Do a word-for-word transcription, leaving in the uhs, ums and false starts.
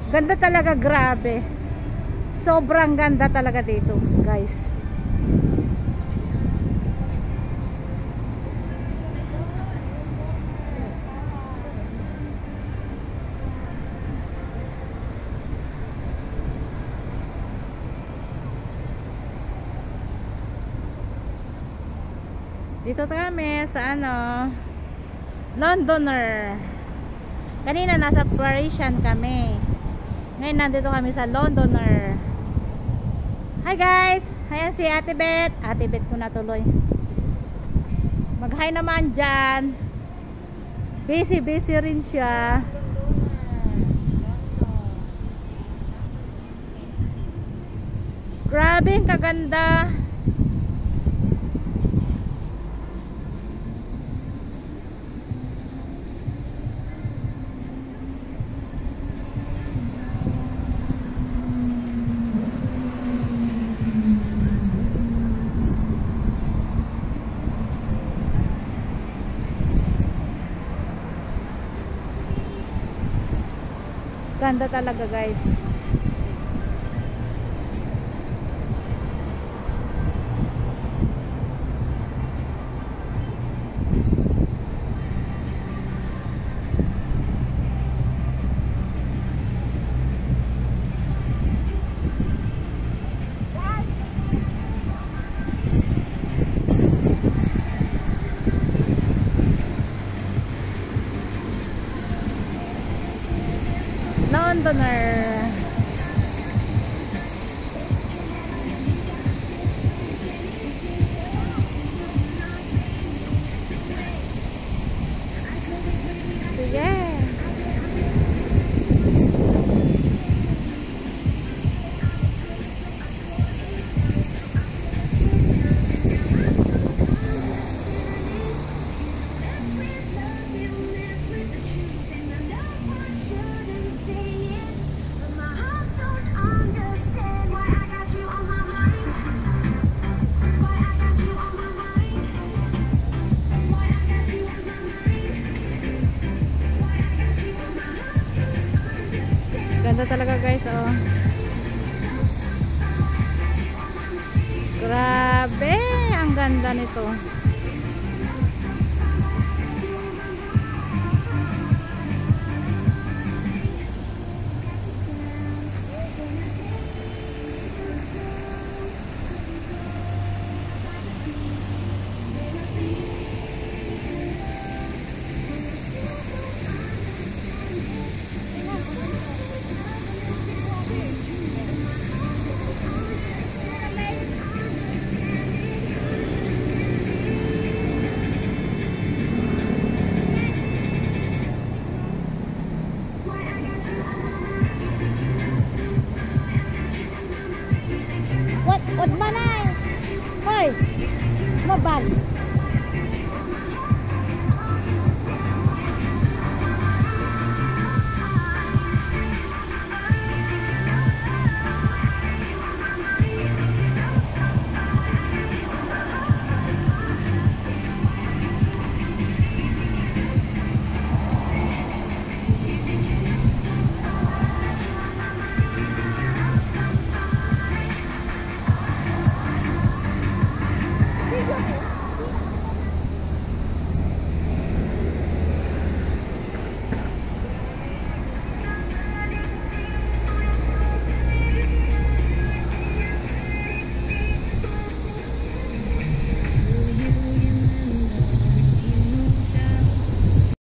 Ganda talaga, grabe. Sobrang ganda talaga dito, guys. Dito kami sa ano, Londoner. Kanina nasa Parisian kami. Ngayon nandito kami sa Londoner. Hi guys! Ayan si Ate Beth. Ate Beth ko na tuloy. Mag-hi naman dyan. Busy busy rin siya. Grabe ang kaganda. Ganda talaga, guys. Londoner. Sige. Ganda talaga, guys, oh. Grabe, ang ganda nito. What? What man ay? Hoy! Mabag!